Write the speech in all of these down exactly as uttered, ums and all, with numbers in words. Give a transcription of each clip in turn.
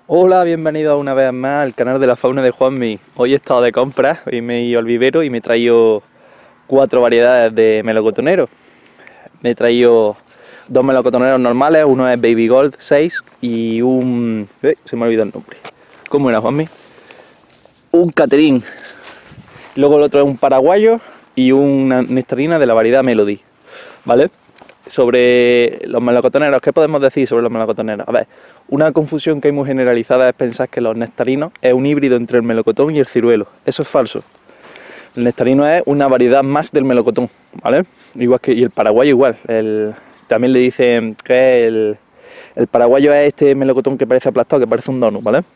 Hola, bienvenido una vez más al canal de la fauna de Juanmi. Hoy he estado de compras, hoy me he ido al vivero y me he traído cuatro variedades de melocotoneros. Me he traído dos melocotoneros normales, uno es Baby Gold seis y un... Eh, se me ha olvidado el nombre. ¿Cómo era, Juanmi? Un Caterín. Luego el otro es un paraguayo y una nectarina de la variedad Melody, ¿vale? Sobre los melocotoneros, ¿qué podemos decir sobre los melocotoneros? A ver, una confusión que hay muy generalizada es pensar que los nectarinos es un híbrido entre el melocotón y el ciruelo. Eso es falso. El nectarino es una variedad más del melocotón, ¿vale? Igual que y el paraguayo igual. El, también le dicen que el, el paraguayo es este melocotón que parece aplastado, que parece un donut, ¿vale?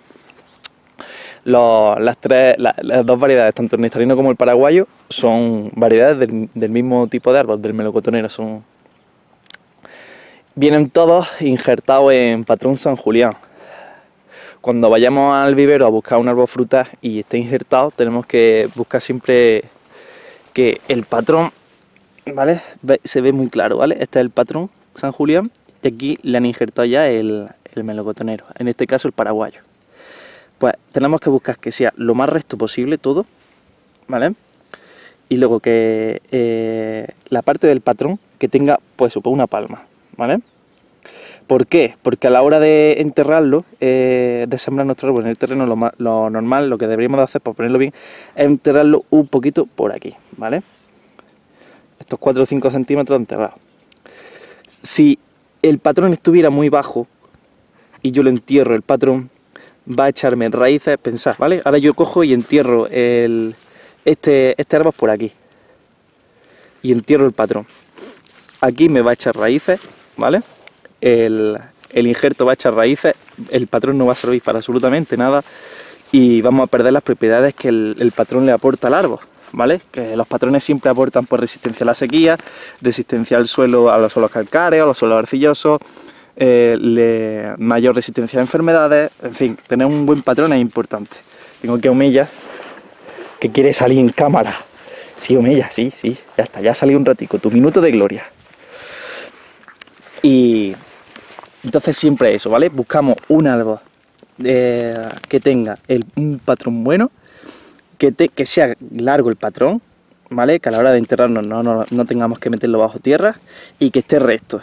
Los, las, tres, la, las dos variedades, tanto el nectarino como el paraguayo, son variedades del, del mismo tipo de árbol, del melocotonero. Son, vienen todos injertados en patrón San Julián. Cuando vayamos al vivero a buscar un árbol frutal y esté injertado, tenemos que buscar siempre que el patrón, ¿vale? Se ve muy claro, ¿vale? Este es el patrón San Julián y aquí le han injertado ya el, el melocotonero, en este caso el paraguayo. Pues tenemos que buscar que sea lo más recto posible todo, ¿vale? Y luego que eh, la parte del patrón que tenga, pues, una palma, ¿vale? ¿Por qué? Porque a la hora de enterrarlo, eh, de sembrar nuestro árbol en el terreno, lo, más, lo normal, lo que deberíamos de hacer para ponerlo bien, es enterrarlo un poquito por aquí, ¿vale? Estos cuatro o cinco centímetros enterrados. Si el patrón estuviera muy bajo y yo lo entierro, el patrón va a echarme raíces, pensad, ¿vale? Ahora yo cojo y entierro el, este, este árbol por aquí. Y entierro el patrón. Aquí me va a echar raíces, ¿vale? El, el injerto va a echar raíces, el patrón no va a servir para absolutamente nada y vamos a perder las propiedades que el, el patrón le aporta al árbol, ¿vale? Que los patrones siempre aportan por resistencia a la sequía, resistencia al suelo, a los suelos calcáreos, a los suelos arcillosos, eh, le, mayor resistencia a enfermedades, en fin, tener un buen patrón es importante. Tengo que Omeya, que quiere salir en cámara. Sí, Omeya, sí, sí, ya está, ya salió un ratico, tu minuto de gloria. Y entonces siempre eso, ¿vale? Buscamos un árbol eh, que tenga el, un patrón bueno, que, te, que sea largo el patrón, ¿vale? Que a la hora de enterrarnos no, no, no tengamos que meterlo bajo tierra y que esté recto.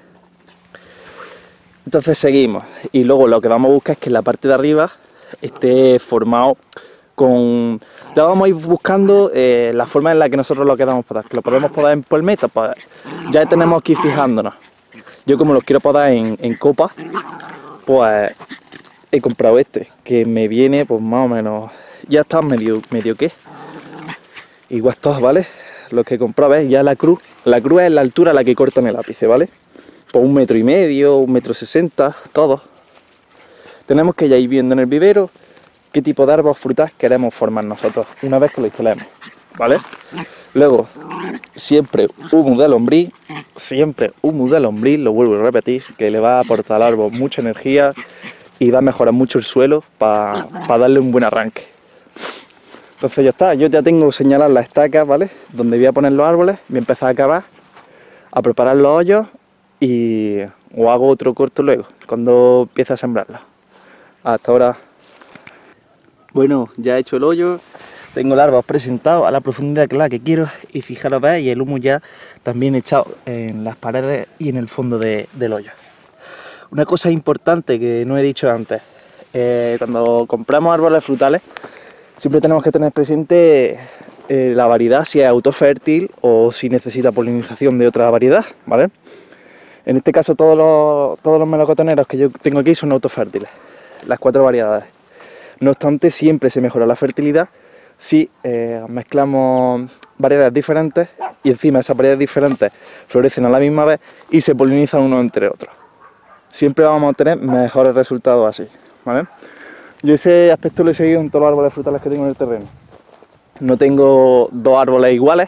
Entonces seguimos y luego lo que vamos a buscar es que la parte de arriba esté formado con... Ya vamos a ir buscando eh, la forma en la que nosotros lo queramos podar, que lo podemos podar en palmeta, pues ya tenemos que ir fijándonos. Yo como los quiero podar en, en copa, pues he comprado este, que me viene pues más o menos, ya está medio, medio que, igual todos, ¿vale? Los que he comprado, ¿ves? Ya la cruz, la cruz es la altura a la que cortan el ápice, ¿vale? Pues un metro y medio, un metro sesenta, todos. Tenemos que ya ir viendo en el vivero qué tipo de árbol frutal queremos formar nosotros, una vez que lo instalemos, ¿vale? Luego, siempre humus de lombriz, siempre humus de lombriz, lo vuelvo a repetir, que le va a aportar al árbol mucha energía y va a mejorar mucho el suelo para pa darle un buen arranque. Entonces ya está, yo ya tengo señaladas las estacas, ¿vale? Donde voy a poner los árboles, voy a empezar a cavar, a preparar los hoyos y o hago otro corto luego, cuando empiece a sembrarla. Hasta ahora. Bueno, ya he hecho el hoyo. Tengo el árbol presentado a la profundidad que la que quiero y fijaros, veis, y el humo ya también echado en las paredes y en el fondo de, del hoyo. Una cosa importante que no he dicho antes, eh, cuando compramos árboles frutales siempre tenemos que tener presente eh, la variedad, si es autofértil o si necesita polinización de otra variedad, ¿vale? En este caso todos los, todos los melocotoneros que yo tengo aquí son autofértiles, las cuatro variedades. No obstante, siempre se mejora la fertilidad si eh, mezclamos variedades diferentes y encima esas variedades diferentes florecen a la misma vez y se polinizan unos entre otros. Siempre vamos a obtener mejores resultados así, ¿vale? Yo ese aspecto lo he seguido en todos los árboles frutales que tengo en el terreno. No tengo dos árboles iguales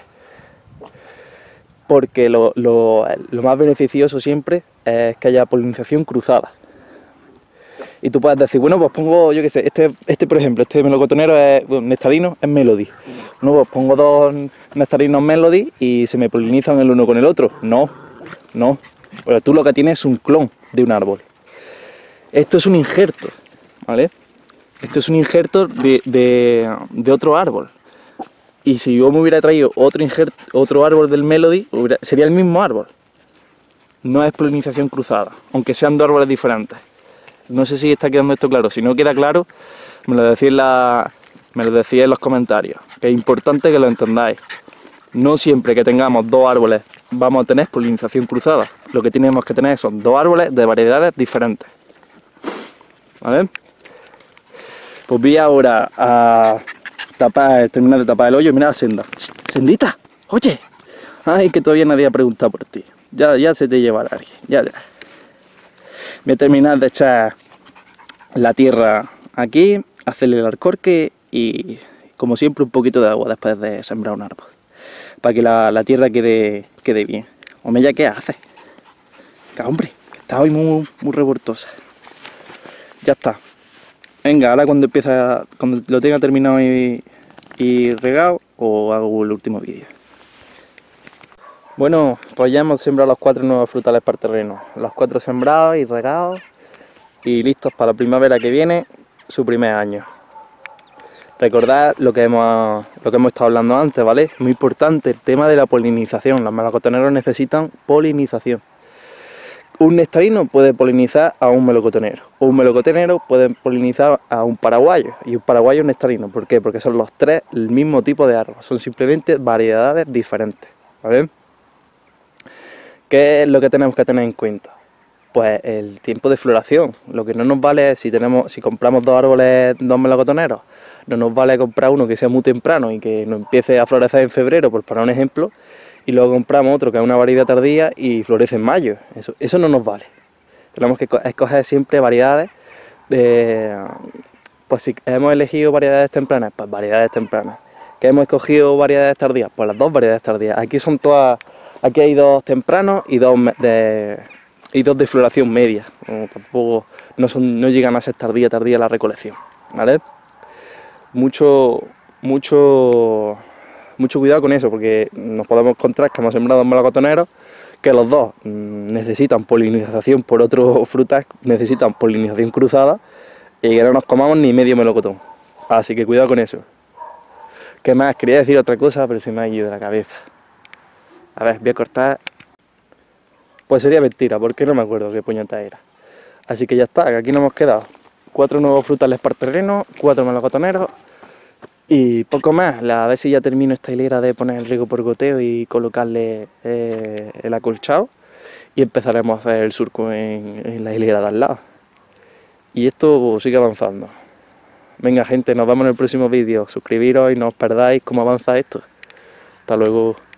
porque lo, lo, lo más beneficioso siempre es que haya polinización cruzada. Y tú puedes decir, bueno, pues pongo, yo qué sé, este, este por ejemplo, este melocotonero es, bueno, nectarino, es Melody. Bueno, pues pongo dos nectarinos Melody y se me polinizan el uno con el otro. No, no. Pero tú lo que tienes es un clon de un árbol. Esto es un injerto, ¿vale? Esto es un injerto de, de, de otro árbol. Y si yo me hubiera traído otro, injerto, otro árbol del Melody, hubiera, sería el mismo árbol. No es polinización cruzada, aunque sean dos árboles diferentes. No sé si está quedando esto claro. Si no queda claro, me lo decís en, la, me lo decís en los comentarios. Que es importante que lo entendáis. No siempre que tengamos dos árboles vamos a tener polinización cruzada. Lo que tenemos que tener son dos árboles de variedades diferentes. ¿Vale? Pues voy ahora a tapar, terminar de tapar el hoyo. Mira la senda. ¡Sendita! ¡Oye! Ay, que todavía nadie ha preguntado por ti. Ya, ya se te llevará alguien. Ya, ya. Voy a terminar de echar la tierra aquí, hacerle el alcorque y, como siempre, un poquito de agua después de sembrar un árbol. Para que la, la tierra quede, quede bien. Hombre, ¿ya qué haces? Que hombre, está hoy muy, muy revoltosa. Ya está. Venga, ahora cuando empieza, cuando lo tenga terminado y, y regado, os hago el último vídeo. Bueno, pues ya hemos sembrado los cuatro nuevos frutales para el terreno. Los cuatro sembrados y regados y listos para la primavera que viene, su primer año. Recordad lo que hemos, lo que hemos estado hablando antes, ¿vale? Muy importante el tema de la polinización. Los melocotoneros necesitan polinización. Un nectarino puede polinizar a un melocotonero, o un melocotonero puede polinizar a un paraguayo, y un paraguayo un nectarino. ¿Por qué? Porque son los tres el mismo tipo de árbol, son simplemente variedades diferentes, ¿vale? ¿Qué es lo que tenemos que tener en cuenta? Pues el tiempo de floración. Lo que no nos vale es si tenemos, si compramos dos árboles, dos melocotoneros, no nos vale comprar uno que sea muy temprano y que no empiece a florecer en febrero, por poner un ejemplo, y luego compramos otro que es una variedad tardía y florece en mayo. Eso, eso no nos vale. Tenemos que escoger siempre variedades. De, pues si hemos elegido variedades tempranas, pues variedades tempranas. ¿Que hemos escogido variedades tardías? Pues las dos variedades tardías. Aquí son todas, aquí hay dos tempranos y dos de, y dos de floración media. No, tampoco, no, son, no llegan a ser tardía, tardía la recolección, ¿vale? Mucho, mucho, mucho cuidado con eso, porque nos podemos encontrar que hemos sembrado dos melocotoneros, que los dos necesitan polinización por otros frutas, necesitan polinización cruzada, y que no nos comamos ni medio melocotón. Así que cuidado con eso. ¿Qué más? Quería decir otra cosa, pero se me ha ido de la cabeza. A ver, voy a cortar. Pues sería mentira, porque no me acuerdo qué puñeta era. Así que ya está, que aquí nos hemos quedado. Cuatro nuevos frutales para terreno, cuatro melocotoneros y poco más. A ver si ya termino esta hilera de poner el riego por goteo y colocarle eh, el acolchado. Y empezaremos a hacer el surco en, en la hilera de al lado. Y esto sigue avanzando. Venga gente, nos vemos en el próximo vídeo. Suscribiros y no os perdáis cómo avanza esto. Hasta luego.